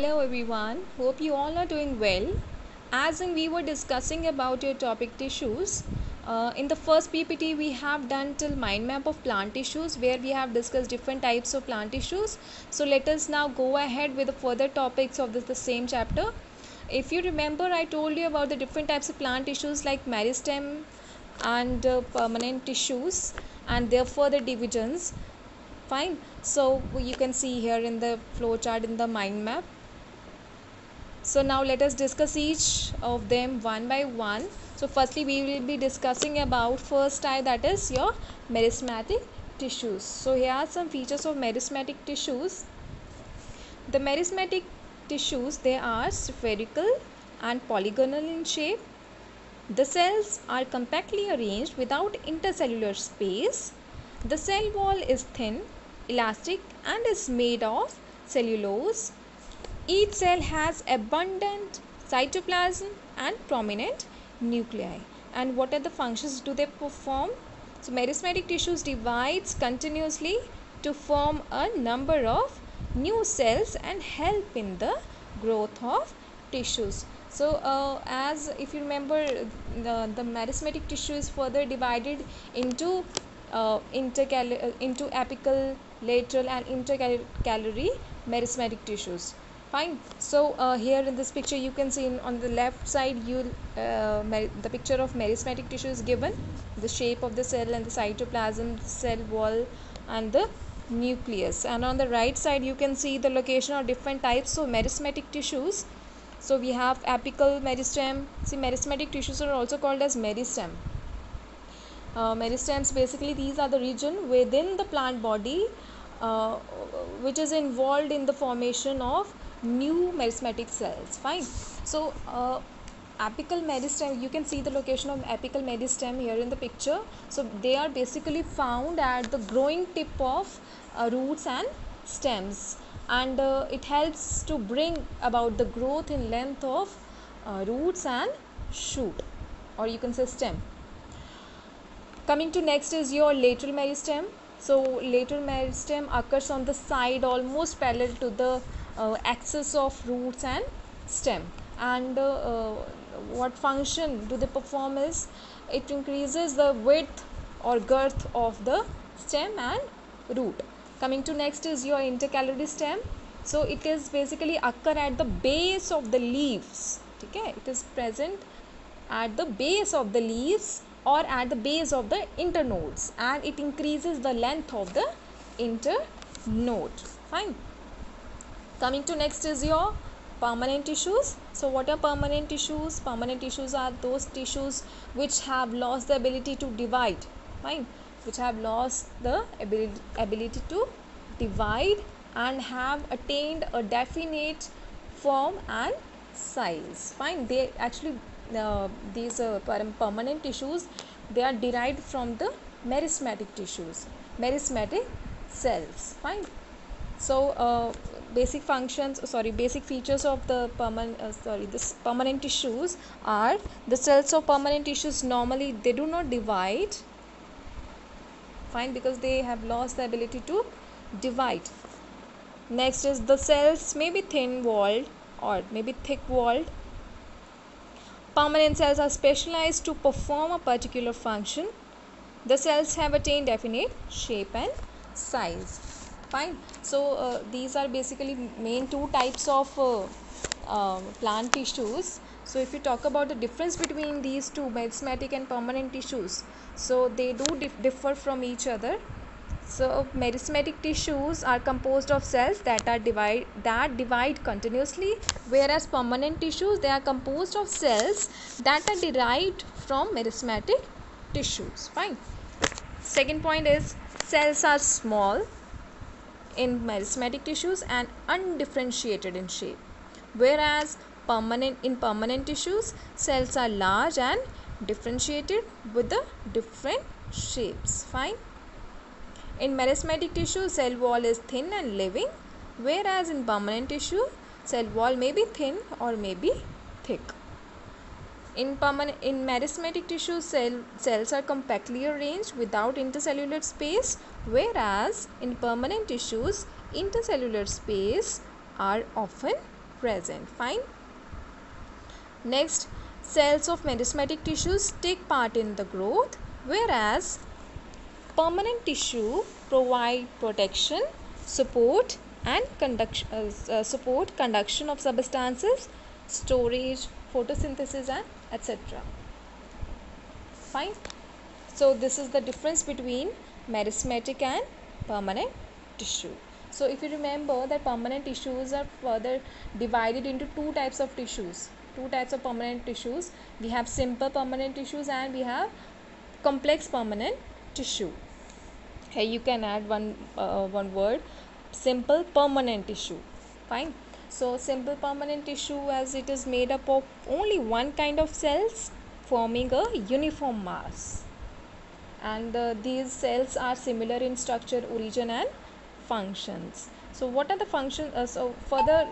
Hello everyone, hope you all are doing well. As in we were discussing about your topic tissues, in the first PPT we have done till mind map of plant tissues where we have discussed different types of plant tissues. So let us now go ahead with the further topics of the same chapter. If you remember, I told you about the different types of plant tissues like meristem and permanent tissues and their further divisions. Fine. So you can see here in the flow chart in the mind map. So now let us discuss each of them one by one. So firstly we will be discussing about first type, that is your meristematic tissues. So here are some features of meristematic tissues. The meristematic tissues, they are spherical and polygonal in shape. The cells are compactly arranged without intercellular space. The cell wall is thin, elastic and is made of cellulose. Each cell has abundant cytoplasm and prominent nuclei. And what are the functions do they perform? So meristematic tissues divides continuously to form a number of new cells and help in the growth of tissues. So as if you remember, the meristematic tissue is further divided into into apical, lateral and intercalary meristematic tissues. Fine. So here in this picture you can see on the left side the picture of meristematic tissue is given, the shape of the cell and the cytoplasm, cell wall and the nucleus, and on the right side you can see the location of different types of meristematic tissues. So we have apical meristem. See, meristematic tissues are also called as meristem. Meristems, basically these are the region within the plant body uh, which is involved in the formation of new meristematic cells. Fine. So apical meristem, you can see the location of apical meristem here in the picture. So they are basically found at the growing tip of roots and stems, and it helps to bring about the growth in length of roots and shoot, or you can say stem. Coming to next is your lateral meristem. So lateral meristem occurs on the side almost parallel to the axis of roots and stem, and what function do they perform is it increases the width or girth of the stem and root. Coming to next is your intercalary stem. So it is basically occur at the base of the leaves. Okay, it is present at the base of the leaves or at the base of the internodes, and it increases the length of the internode. Fine. Coming to next is your permanent tissues. So what are permanent tissues? Permanent tissues are those tissues which have lost the ability to divide. Fine. Which have lost the ability to divide and have attained a definite form and size. Fine. They actually these permanent tissues, they are derived from the meristematic tissues, meristematic cells. Fine. So basic features of the permanent tissues are the cells of permanent tissues normally they do not divide. Fine, because they have lost the ability to divide. Next is the cells may be thin walled or maybe thick walled. Permanent cells are specialized to perform a particular function. The cells have attained definite shape and size. Fine. So these are basically main two types of plant tissues. So if you talk about the difference between these two, meristematic and permanent tissues, so they do differ from each other. So meristematic tissues are composed of cells that divide continuously, whereas permanent tissues, they are composed of cells that are derived from meristematic tissues. Fine. Second point is cells are small in meristematic tissues and undifferentiated in shape, whereas permanent tissues, cells are large and differentiated with the different shapes. Fine. In meristematic tissue, cell wall is thin and living, whereas in permanent tissue, cell wall may be thin or may be thick. In meristematic tissue, cells are compactly arranged without intercellular space, whereas in permanent tissues, intercellular space are often present. Fine. Next, cells of meristematic tissues take part in the growth, whereas permanent tissue provide protection, support and conduction of substances, storage, photosynthesis and etc. Fine. So this is the difference between meristematic and permanent tissue. So if you remember that permanent tissues are further divided into two types of tissues. Two types of permanent tissues. We have simple permanent tissues and we have complex permanent tissue. Here you can add one word, simple permanent tissue. Fine. So simple permanent tissue, as it is made up of only one kind of cells forming a uniform mass, and these cells are similar in structure, origin and functions. So what are the functions? So further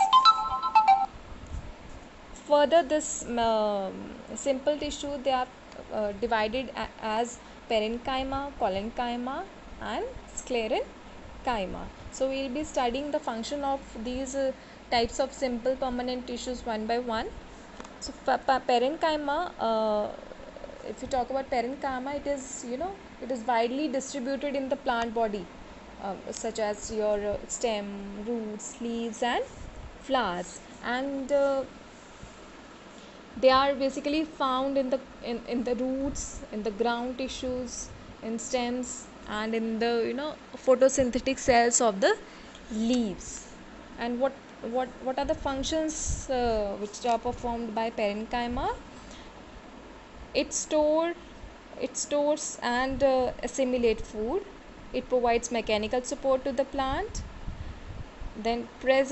this simple tissue, they are divided as parenchyma, collenchyma and sclerenchyma. So we will be studying the function of these types of simple permanent tissues one by one. So parenchyma, if you talk about parenchyma, it is widely distributed in the plant body, such as your stem, roots, leaves and flowers, and they are basically found in the roots, in the ground tissues, in stems and in the photosynthetic cells of the leaves. And what are the functions which are performed by parenchyma? It stores and assimilate food. It provides mechanical support to the plant. Then there's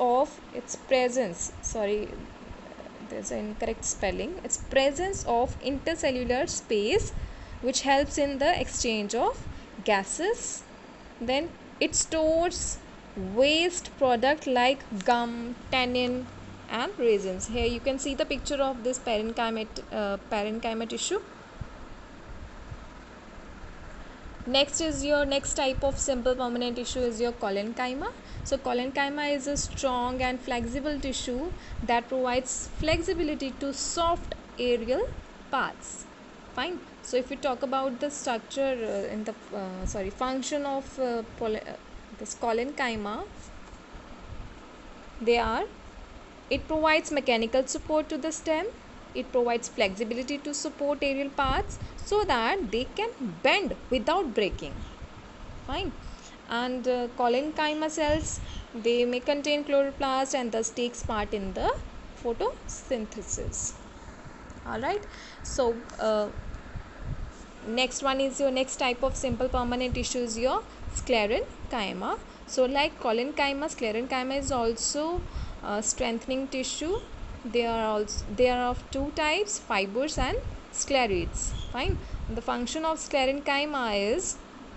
an incorrect spelling. It's presence of intercellular space which helps in the exchange of gases. Then it stores waste product like gum, tannin and resins. Here you can see the picture of this parenchyma tissue. Next type of simple permanent tissue is your collenchyma. So collenchyma is a strong and flexible tissue that provides flexibility to soft aerial parts. Fine. So if we talk about the structure function of this collenchyma, it provides mechanical support to the stem. It provides flexibility to support aerial parts so that they can bend without breaking. Fine. And collenchyma cells, they may contain chloroplast and thus takes part in the photosynthesis. Alright. So next type of simple permanent tissue is your sclerenchyma. So like collenchyma, sclerenchyma is also strengthening tissue. They are of two types, fibers and sclerites. Fine. And the function of sclerenchyma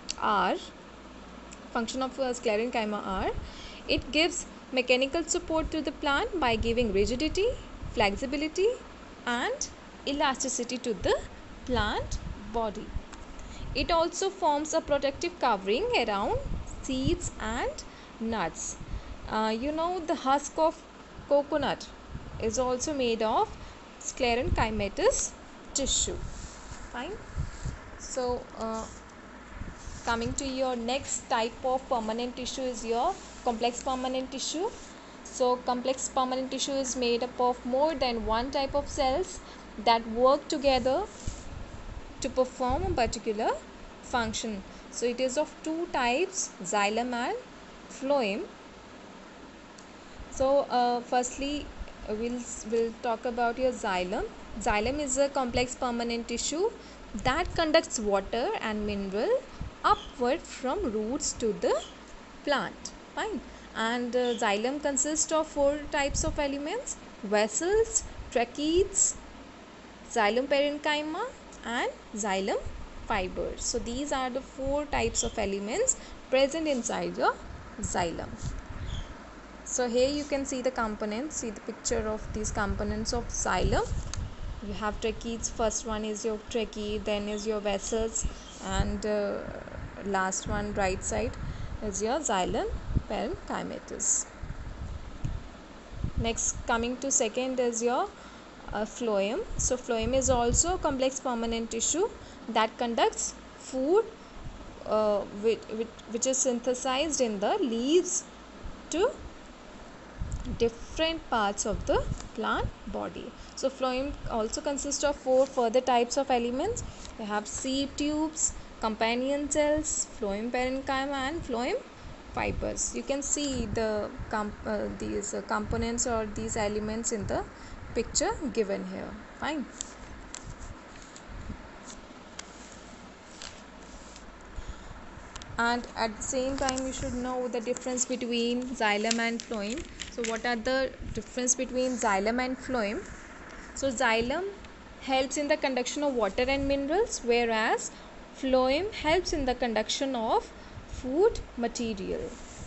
are it gives mechanical support to the plant by giving rigidity, flexibility and elasticity to the plant body. It also forms a protective covering around seeds and nuts. The husk of coconut is also made of sclerenchymatous tissue. Fine. So coming to your next type of permanent tissue is your complex permanent tissue. So complex permanent tissue is made up of more than one type of cells that work together to perform a particular function. So it is of two types, xylem and phloem. So firstly we'll talk about your xylem. Xylem is a complex permanent tissue that conducts water and mineral upward from roots to the plant. Fine. And xylem consists of four types of elements: vessels, tracheids, xylem parenchyma and xylem fibers. So these are the four types of elements present inside your xylem. So here you can see the components, see the picture of these components of xylem. You have tracheids, first one is your tracheid, then is your vessels, and last one right side is your xylem parenchymatous. Next, coming to second is your phloem. So phloem is also a complex permanent tissue that conducts food, which is synthesized in the leaves to different parts of the plant body. So phloem also consists of 4 further types of elements. We have seed tubes, companion cells, phloem parenchyma, and phloem fibers. You can see these components or these elements in the picture given here. Fine. And at the same time you should know the difference between xylem and phloem. So what are the difference between xylem and phloem? So xylem helps in the conduction of water and minerals, whereas phloem helps in the conduction of food material.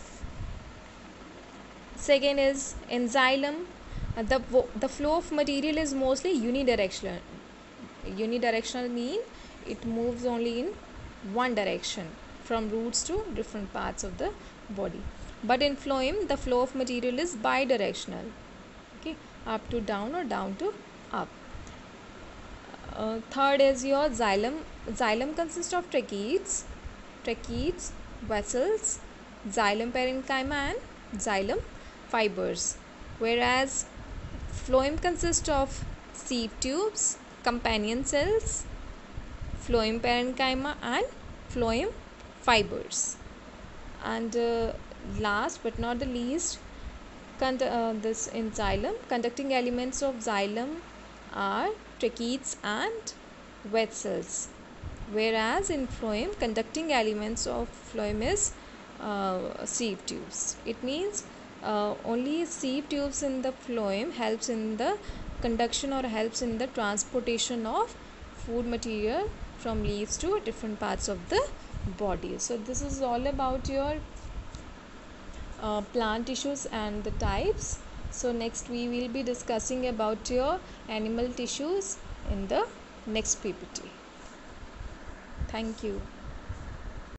Second is in xylem, the flow of material is mostly unidirectional. Unidirectional mean it moves only in one direction, from roots to different parts of the body. But in phloem, the flow of material is bidirectional, okay, up to down or down to up. Third is your xylem. Xylem consists of tracheids, vessels, xylem parenchyma, and xylem fibers, whereas phloem consists of seed tubes, companion cells, phloem parenchyma, and phloem fibers. And last but not the least, this in xylem, conducting elements of xylem are tracheids and vessels, whereas in phloem, conducting elements of phloem is sieve tubes. It means only sieve tubes in the phloem helps in the conduction or helps in the transportation of food material from leaves to different parts of the body. So this is all about your plant tissues and the types. So next we will be discussing about your animal tissues in the next PPT. Thank you.